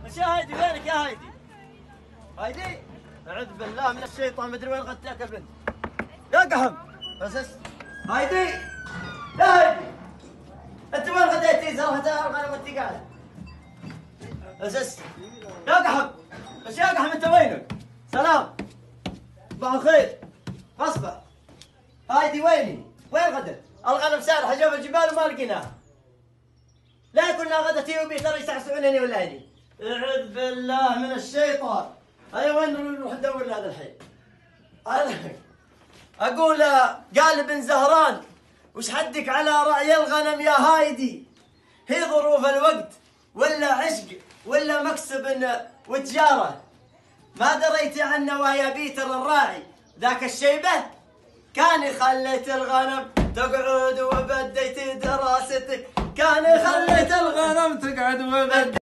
بس يا هايدي وينك يا هايدي؟ هايدي؟ أعوذ بالله من الشيطان، مدري وين غدتك البنت. يا قحم بس هايدي يا هايدي أنت وين غديتي؟ زرعتها الغنم وأنت قاعدة. بس يا قحم بس يا قحم أنت وينك؟ سلام صباح الخير. اصبح هايدي ويني؟ وين غدت؟ الغنم سارحة جوف الجبال وما لقيناها. لا كنا غدت هي وبي ترى يستعسعونني ولا هني. اعوذ بالله من الشيطان. هيا وين نروح ندور لهذا الحين؟ اقول قال ابن زهران وش حدك على رأي الغنم يا هايدي؟ هي ظروف الوقت ولا عشق ولا مكسب وتجارة؟ ما دريت عن نوايا بيتر الراعي ذاك الشيبة كان خليت الغنم تقعد وبديت دراستك. كان خليت الغنم تقعد وبديت